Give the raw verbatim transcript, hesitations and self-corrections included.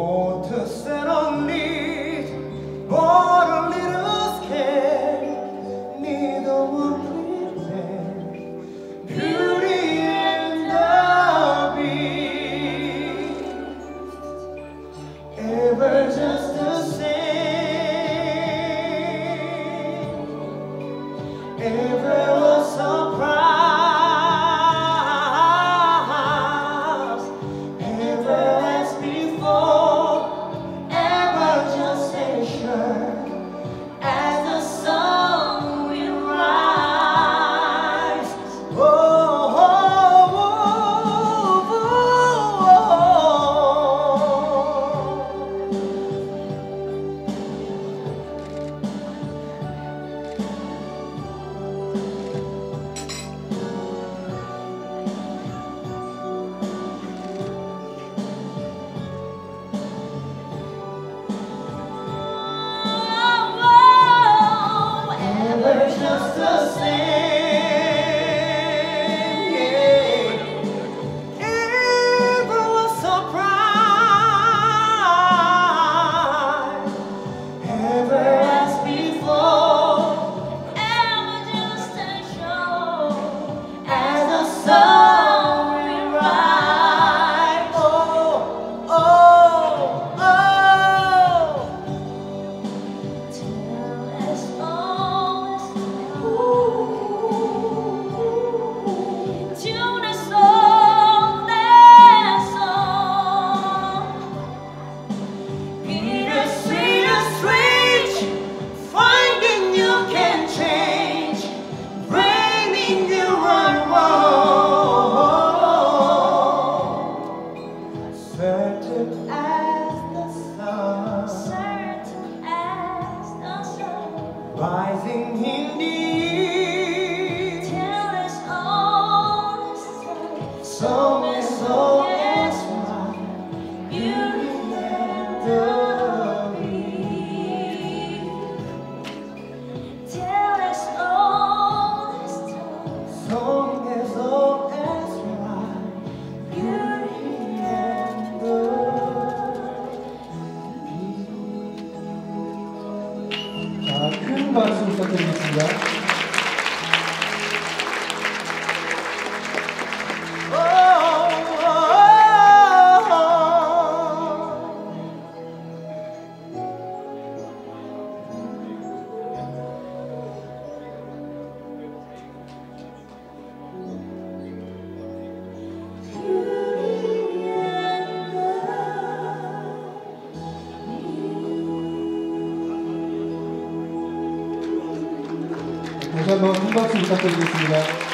Want to set on lead, but a little scared. Neither will pretend. Beauty and the Beast, ever just the same, ever a surprise, ever as before, ever just as sure as the sun will rise. Oh, oh, oh, just the same, yeah. Ever a surprise, ever as before, ever just as sure as the sun will rise. Oh, oh, oh. Tell us all. Tune us all, that song. Bittersweet or strange, finding you can change, bringing you unwound. Certain as the sun, certain as the sun, rising indeed. So as so as my beauty and the Beast. Tell us all this time. So as old as my beauty and the Beast. 자, 큰 박수 부탁드리겠습니다. 다시 한번 큰 박수 부탁드리겠습니다.